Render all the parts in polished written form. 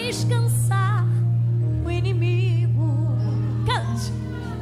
faz cansar o inimigo. Cante.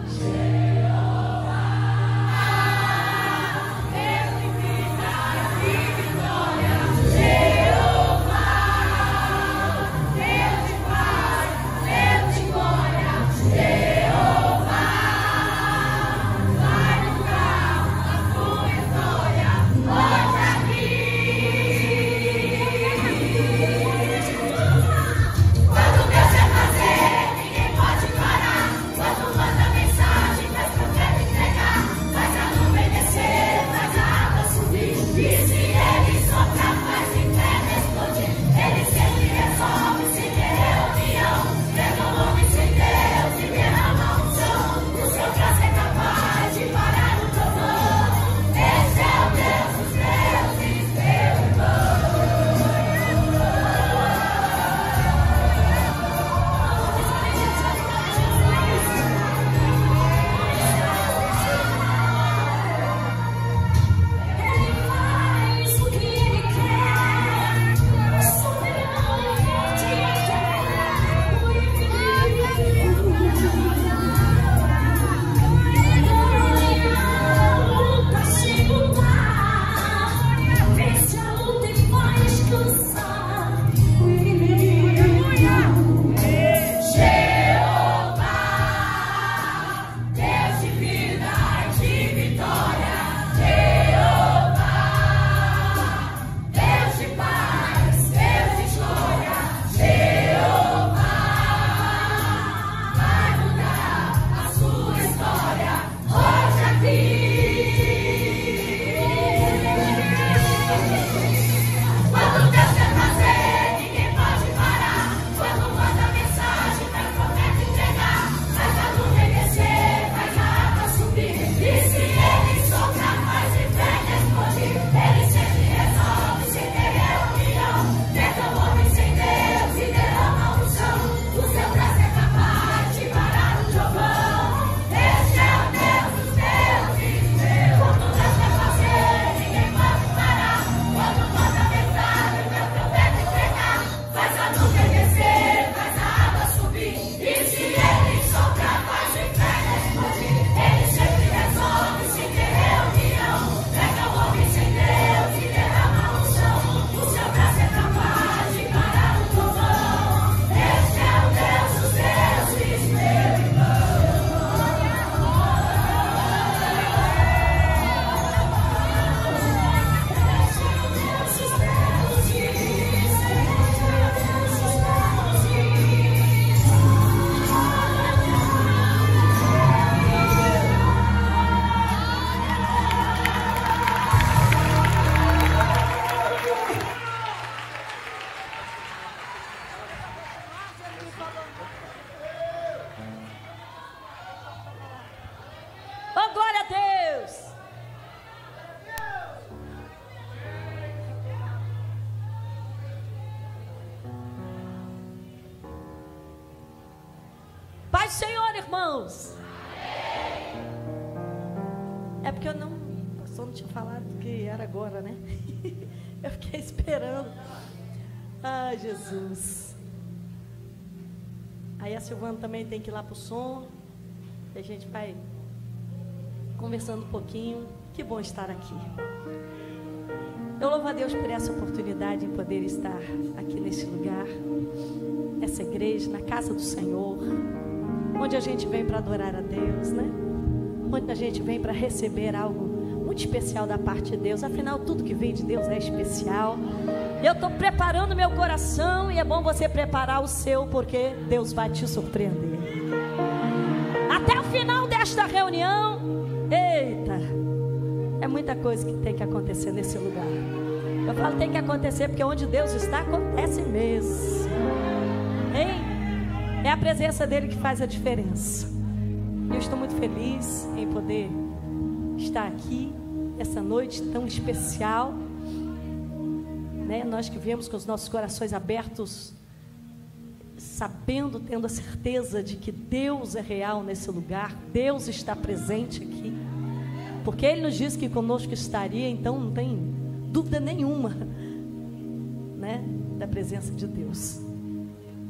Paz do Senhor, irmãos. É porque o pastor não tinha falado que era agora, né? Eu fiquei esperando. Ai, Jesus. Aí a Silvana também tem que ir lá pro som. E a gente vai conversando um pouquinho. Que bom estar aqui. Eu louvo a Deus por essa oportunidade em poder estar aqui nesse lugar, nessa igreja, na casa do Senhor, onde a gente vem para adorar a Deus, né? Onde a gente vem para receber algo muito especial da parte de Deus. Afinal, tudo que vem de Deus é especial. Eu estou preparando meu coração e é bom você preparar o seu, porque Deus vai te surpreender. Até o final desta reunião, eita, é muita coisa que tem que acontecer nesse lugar. Eu falo tem que acontecer porque onde Deus está, acontece mesmo. Hein? É a presença dele que faz a diferença. Eu estou muito feliz em poder estar aqui essa noite tão especial, né? Nós que viemos com os nossos corações abertos, sabendo, tendo a certeza de que Deus é real nesse lugar, Deus está presente aqui, porque Ele nos disse que conosco estaria, então não tem dúvida nenhuma, né, da presença de Deus.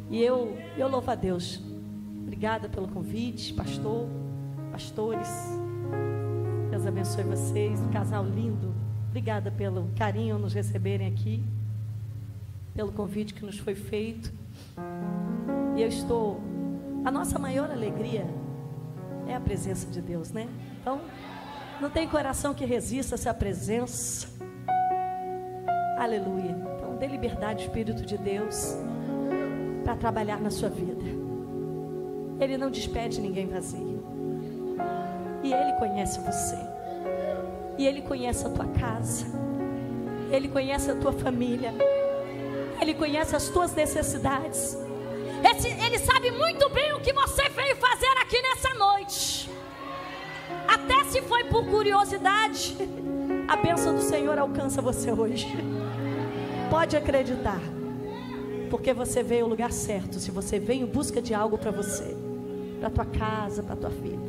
E eu louvo a Deus. Obrigada pelo convite, pastor, pastores. Deus abençoe vocês, um casal lindo. Obrigada pelo carinho nos receberem aqui, pelo convite que nos foi feito. E a nossa maior alegria é a presença de Deus, né? Então, não tem coração que resista a essa presença. Aleluia. Então, dê liberdade ao Espírito de Deus para trabalhar na sua vida. Ele não despede ninguém vazio. E Ele conhece você. E Ele conhece a tua casa. Ele conhece a tua família. Ele conhece as tuas necessidades. Ele sabe muito bem o que você veio fazer aqui nessa noite. Até se foi por curiosidade, a bênção do Senhor alcança você hoje. Pode acreditar. Porque você veio ao lugar certo. Se você veio em busca de algo para você, para a tua casa, para a tua vida,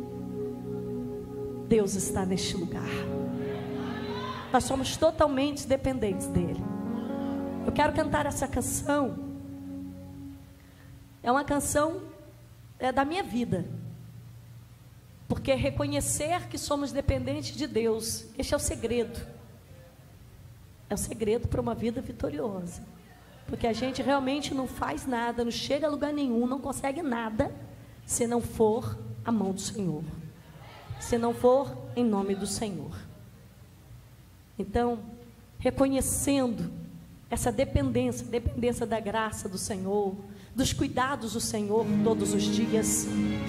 Deus está neste lugar. Nós somos totalmente dependentes dEle. Eu quero cantar essa canção. É uma canção da minha vida. Porque reconhecer que somos dependentes de Deus, este é o segredo. É o segredo para uma vida vitoriosa. Porque a gente realmente não faz nada, não chega a lugar nenhum, não consegue nada, se não for a mão do Senhor. Se não for em nome do Senhor. Então, reconhecendo essa dependência da graça do Senhor, dos cuidados do Senhor todos os dias,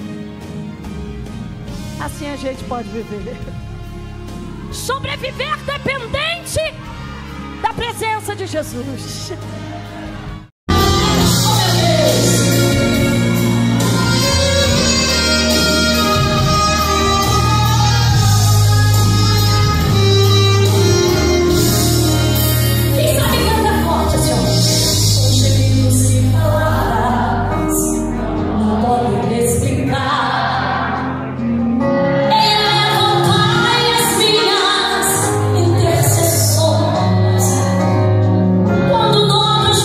assim a gente pode viver. Sobreviver dependente da presença de Jesus. Quando todos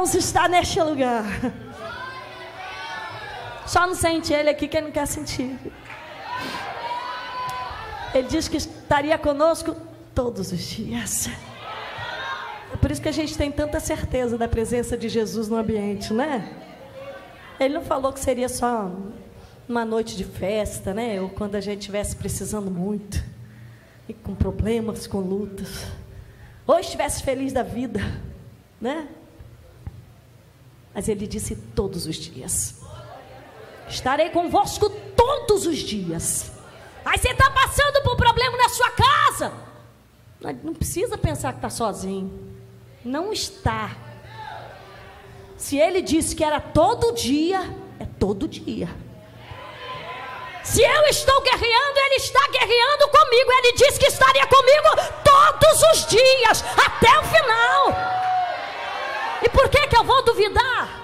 Deus está neste lugar. Só não sente Ele aqui quem não quer sentir. Ele disse que estaria conosco todos os dias. É por isso que a gente tem tanta certeza da presença de Jesus no ambiente, né? Ele não falou que seria só uma noite de festa, né? Ou quando a gente estivesse precisando muito, e com problemas, com lutas, ou estivesse feliz da vida, né? Mas Ele disse todos os dias. Estarei convosco todos os dias. Aí você está passando por um problema na sua casa. Não precisa pensar que está sozinho. Não está. Se Ele disse que era todo dia, é todo dia. Se eu estou guerreando, Ele está guerreando comigo. Ele disse que estaria comigo todos os dias, até o final. E por que eu vou duvidar?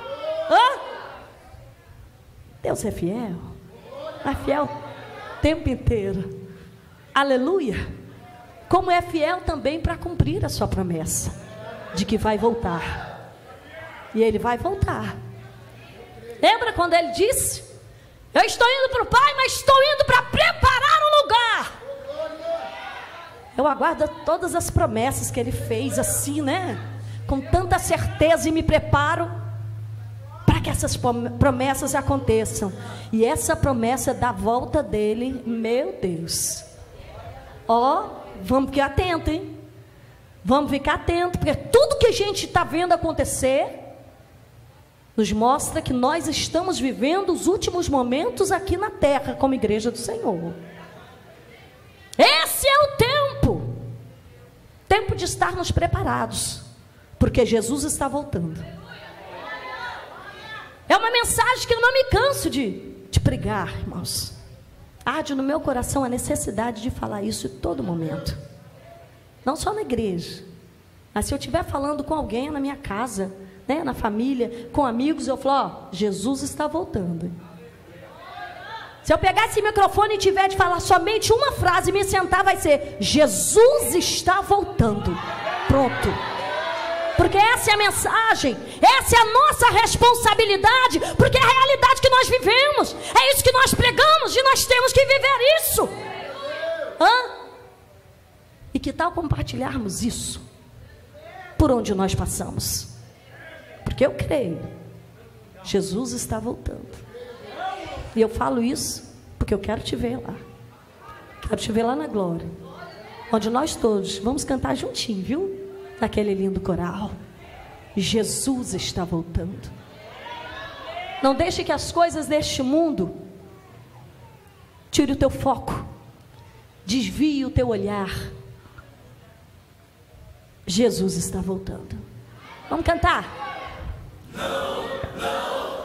Deus é fiel. É fiel o tempo inteiro. Aleluia. Como é fiel também para cumprir a sua promessa de que vai voltar. E Ele vai voltar. Lembra quando Ele disse: eu estou indo para o Pai, mas estou indo para preparar um lugar. Eu aguardo todas as promessas que Ele fez assim, né? Com tanta certeza, e me preparo para que essas promessas aconteçam. E essa promessa da volta dele, meu Deus. Vamos ficar atentos, hein? Vamos ficar atentos, porque tudo que a gente está vendo acontecer nos mostra que nós estamos vivendo os últimos momentos aqui na terra como igreja do Senhor. Esse é o tempo de estarmos preparados, porque Jesus está voltando. É uma mensagem que eu não me canso de pregar, irmãos. Arde no meu coração a necessidade de falar isso em todo momento. Não só na igreja, mas se eu estiver falando com alguém na minha casa, né, na família, com amigos, eu falo: Jesus está voltando. Se eu pegar esse microfone e tiver de falar somente uma frase e me sentar, vai ser: Jesus está voltando. Pronto. Porque essa é a mensagem, essa é a nossa responsabilidade, porque é a realidade que nós vivemos, é isso que nós pregamos, e nós temos que viver isso. E que tal compartilharmos isso por onde nós passamos? Porque eu creio, Jesus está voltando. E eu falo isso porque eu quero te ver lá. Quero te ver lá na glória, onde nós todos vamos cantar juntinho, viu? Naquele lindo coral. Jesus está voltando. Não deixe que as coisas deste mundo tire o teu foco, desvie o teu olhar. Jesus está voltando. Vamos cantar? Não, não,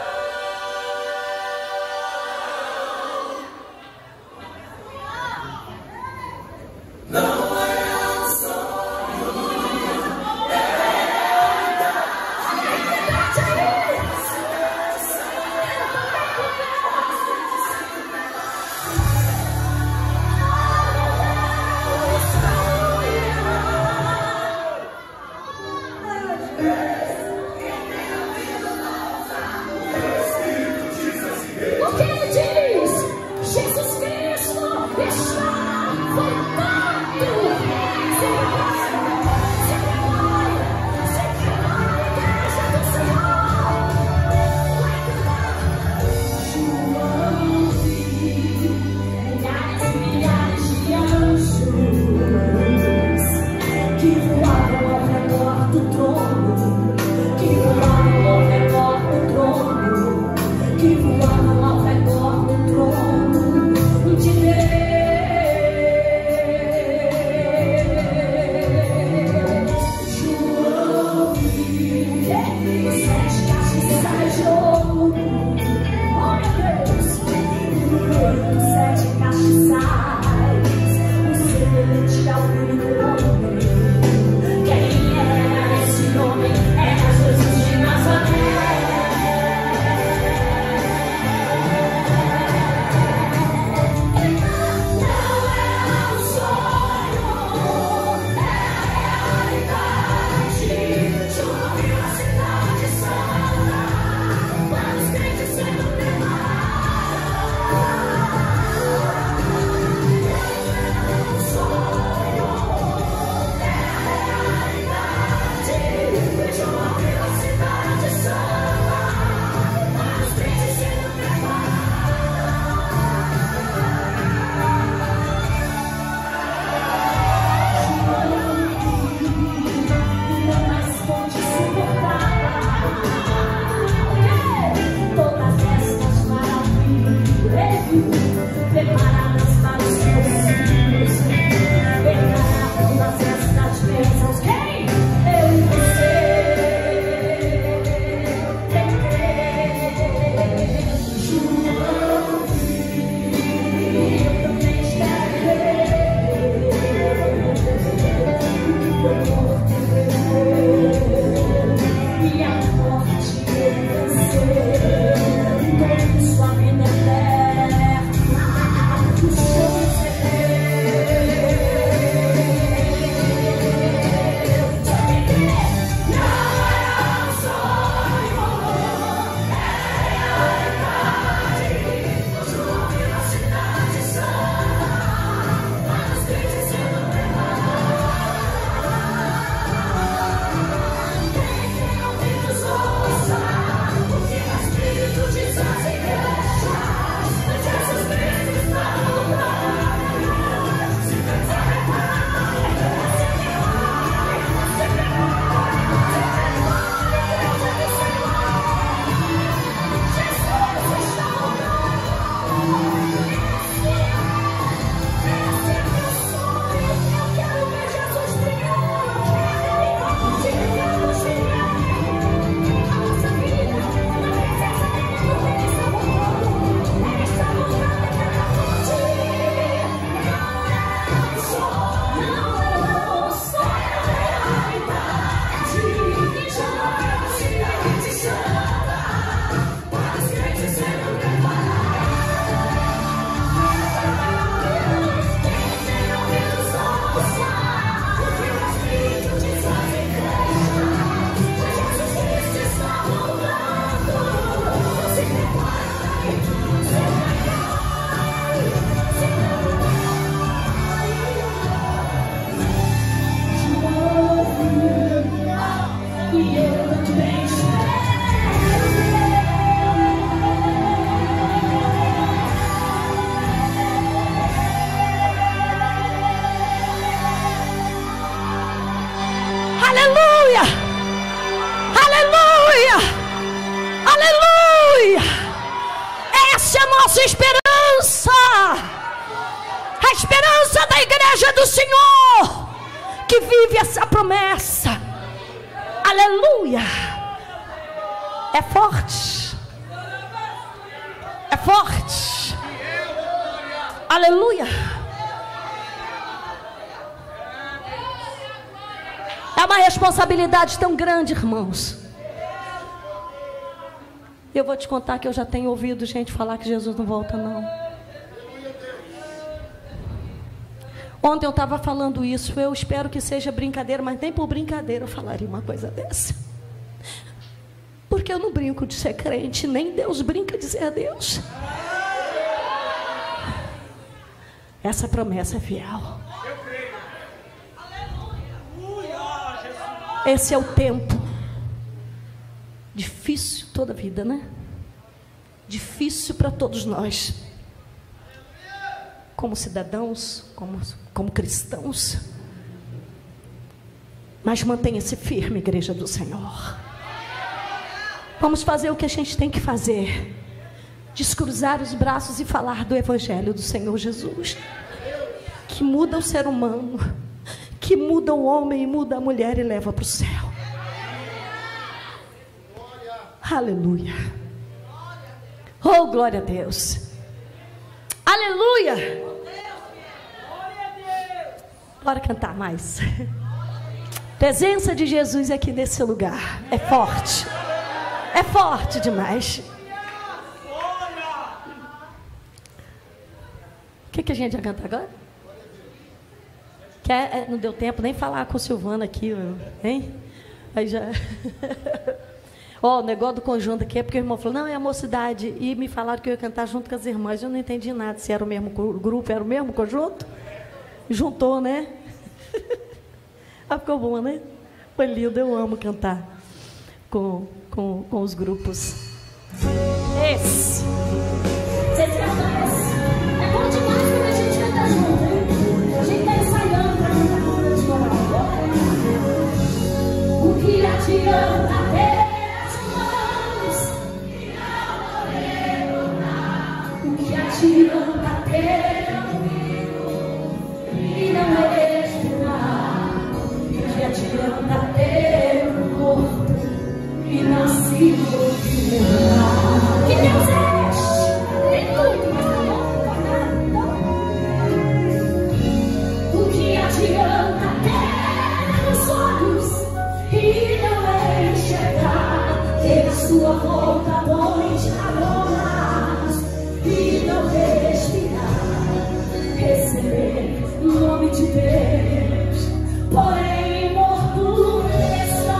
não. Não é um sonho, que voavam ao redor do trono. esperança. A esperança da igreja do Senhor, que vive essa promessa. Aleluia. É forte. É forte. Aleluia. É uma responsabilidade tão grande, irmãos. Eu vou te contar que eu já tenho ouvido gente falar que Jesus não volta, não. Ontem eu estava falando isso. Eu espero que seja brincadeira, mas nem por brincadeira eu falaria uma coisa dessa. Porque eu não brinco de ser crente, nem Deus brinca de ser Deus. Essa promessa é fiel. Esse é o tempo. Difícil toda a vida, né? Difícil para todos nós. Como cidadãos, como cristãos. Mas mantenha-se firme, igreja do Senhor. Vamos fazer o que a gente tem que fazer. Descruzar os braços e falar do Evangelho do Senhor Jesus. Que muda o ser humano. Que muda o homem e muda a mulher e leva para o céu. Aleluia. Oh, glória a Deus. Aleluia. Bora cantar mais. Presença de Jesus aqui nesse lugar. É forte. É forte demais. O que a gente vai cantar agora? Não deu tempo nem falar com o Silvano aqui, hein? Aí já... Ó, o negócio do conjunto aqui é porque o irmão falou, não, é a mocidade. E me falaram que eu ia cantar junto com as irmãs. Eu não entendi nada, se era o mesmo grupo, era o mesmo conjunto. Juntou, né? Ah, ficou bom, né? Foi lindo, eu amo cantar com os grupos. Esse. Vocês cantam esse? É bom demais quando a gente canta junto, hein? A gente está ensaiando para cantar junto de coral. O que adianta ter as mãos e não poder tornar? O que adianta ter ouvido e não respirar? O que adianta ter um corpo e não se movimentar? Que Deus é este? Tem tudo, mas não pode nada. O que adianta ter os olhos e não enxergar? Ter a sua volta longe aromas e não respirar? Receber o nome de Deus, porém morto está.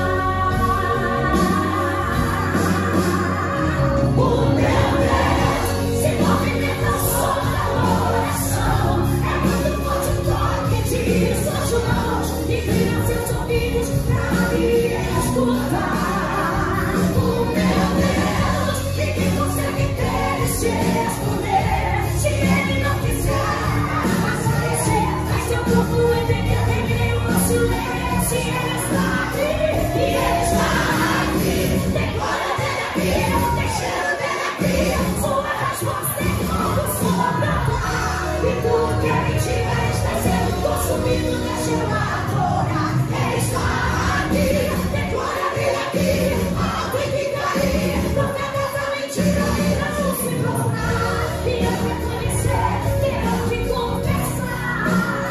O meu Deus se movimenta sobre o coração. É muito forte o toque de suas mãos, inclina seus ouvidos para me escutar. O meu Deus, ninguém consegue ter este responder. Se ele não quiser aparecer, faz seu corpo entender que nem um silêncio. Ele está aqui, e ele está aqui. Tem glória dele aqui, tem cheiro dele aqui. Sua resposta tem fogo, soprando ar. E tudo que ele tiver está sendo consumido, deixa-o adorar. Ele está aqui, tem glória dele aqui. Algo em que cair, profetas da mentira e não se tornar. E eu reconhecer, terão que confessar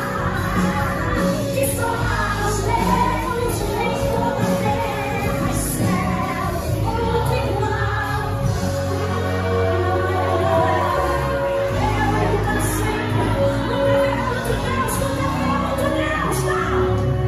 que só aos leões em toda a terra e céu, outro igual. Eu ainda sempre não é outro Deus, como é outro Deus, não.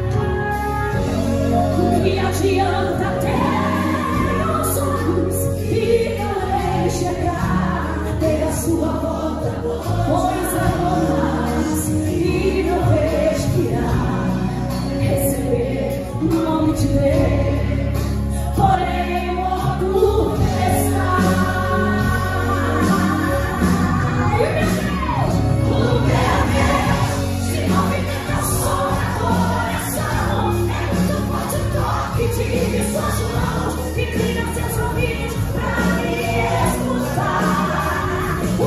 O que adianta ter os olhos e não enxergar? Ter a sua volta, pois aromas e não respirar. Receber o nome de Deus, porém morto está. E o meu Deus se movimenta sobre o coração. É muito forte o toque de suas mãos, inclina seus ouvidos para me escutar. O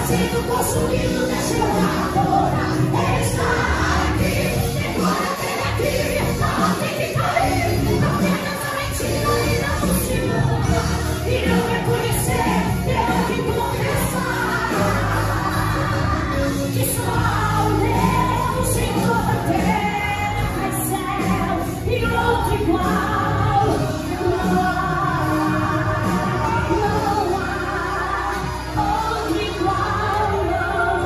sendo consumido, deixa eu adorar. Ele está aqui, decora dele aqui. Não tem que cair, não tem essa mentira e não continua. E não reconhecer, eu que confessar que só há o Deus em toda a terra e céu, e outro igual. Não há outro igual, não.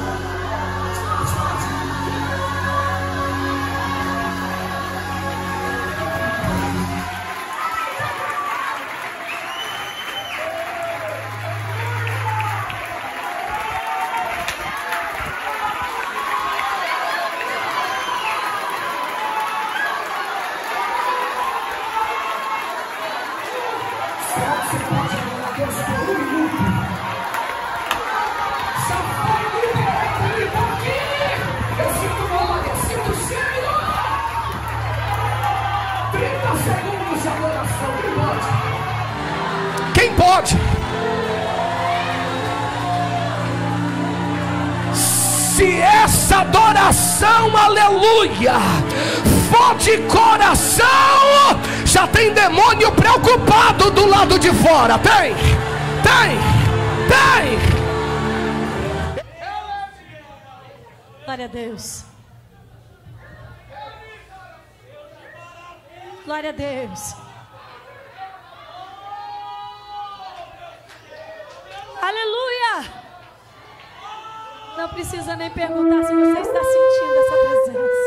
Você pode adorar Deus por um minuto. Só foi um pouquinho. Eu sinto glória, eu sinto cheiro. 30 segundos de adoração. Quem pode? Quem pode? Se essa adoração, aleluia, for de coração, já tem demônio preocupado do lado de fora. Tem. Glória a Deus. Glória a Deus. Aleluia. Não precisa nem perguntar se você está sentindo essa presença.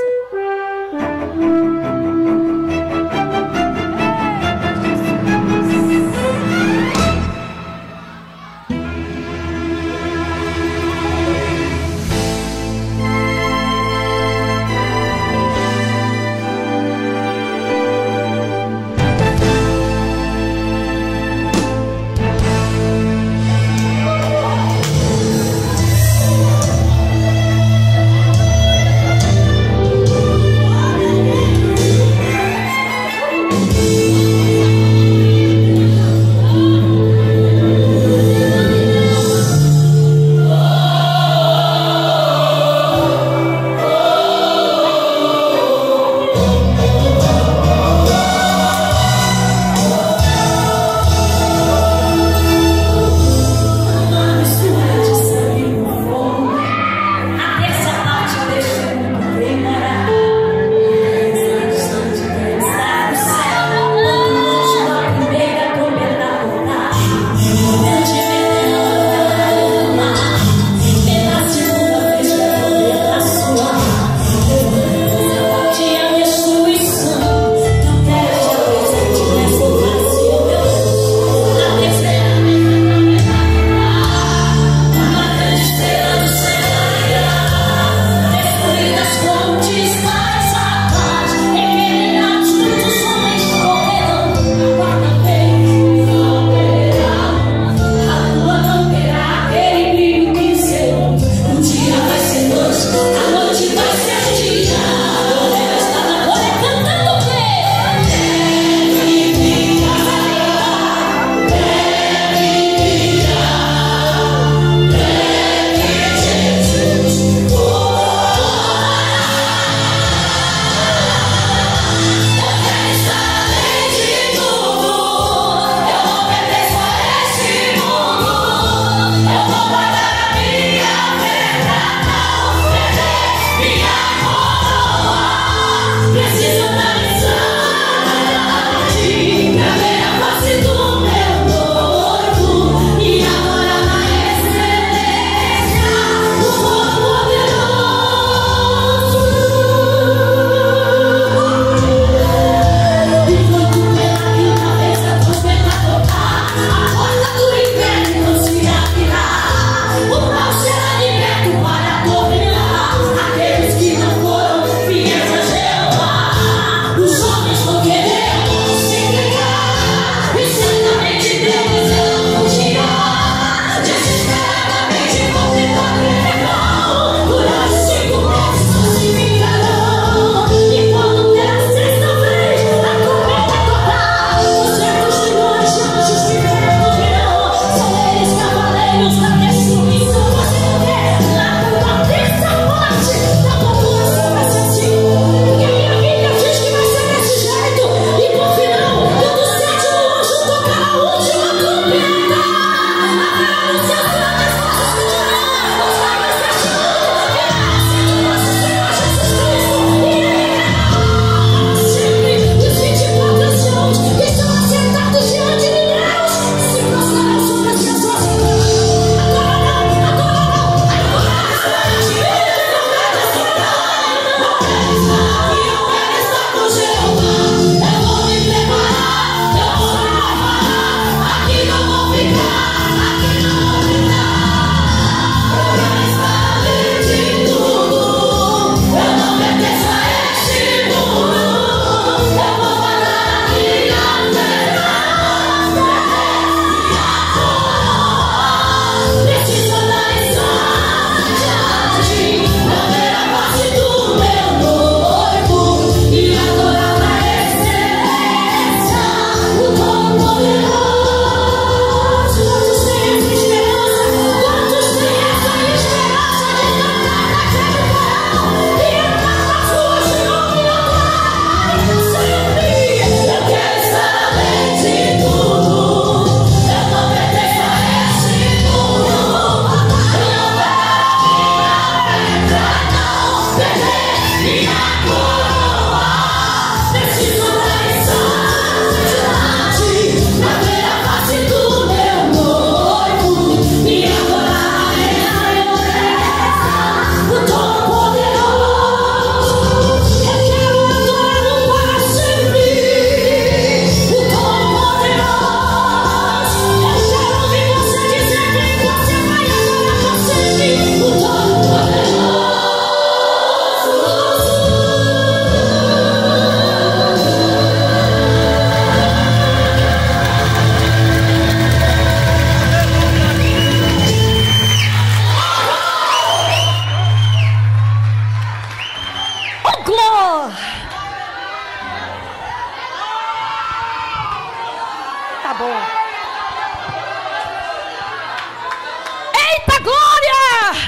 a glória!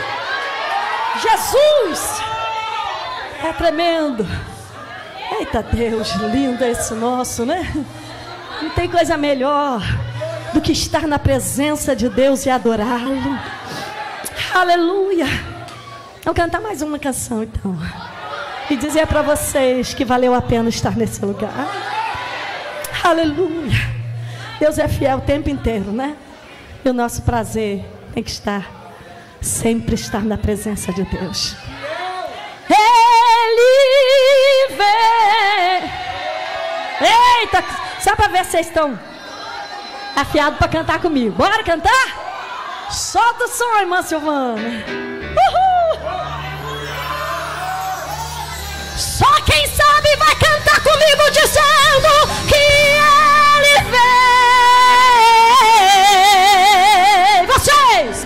Jesus! É tremendo. Eita Deus, lindo esse nosso, né? Não tem coisa melhor do que estar na presença de Deus e adorá-lo. Aleluia! Vamos cantar mais uma canção então. E dizer para vocês que valeu a pena estar nesse lugar. Aleluia! Deus é fiel o tempo inteiro, né? E o nosso prazer tem que estar, sempre estar na presença de Deus. Ele vem. Eita, só para ver se vocês estão afiados para cantar comigo. Bora cantar? Solta o som, irmã Silvana. Uhul. Só quem sabe vai cantar comigo dizendo que Ele vem. Vocês!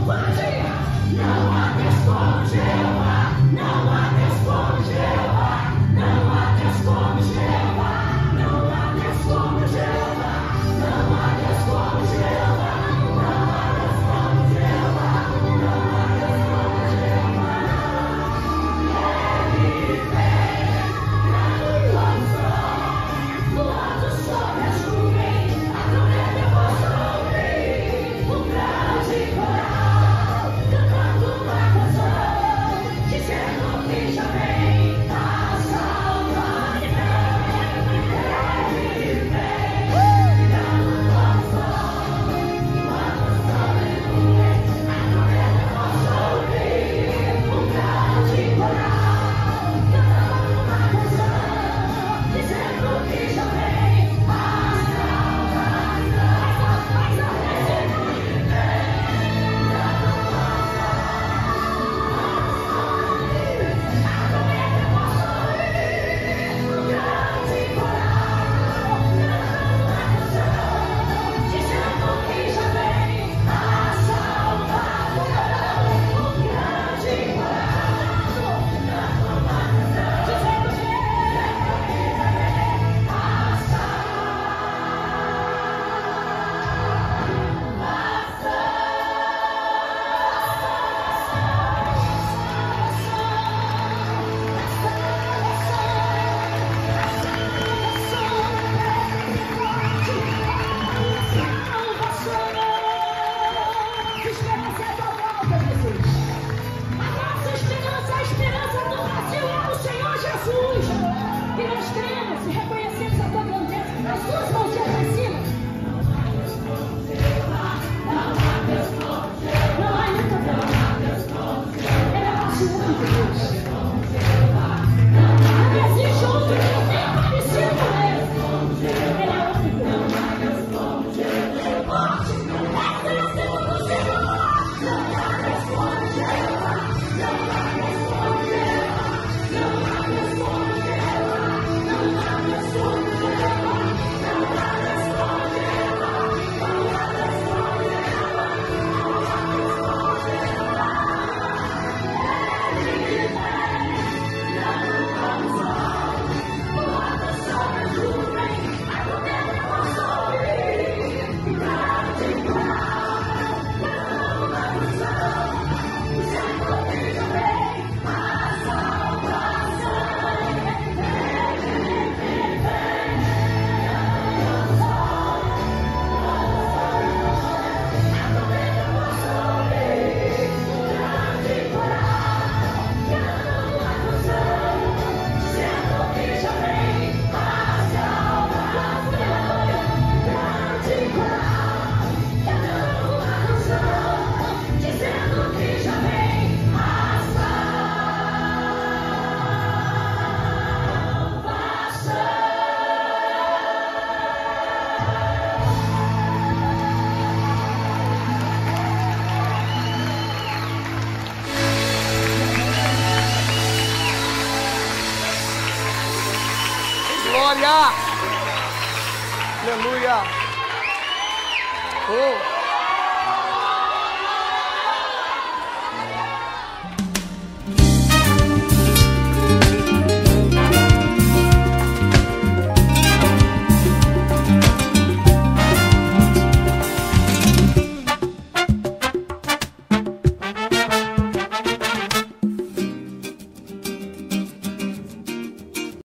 Glória! Aleluia! Oh!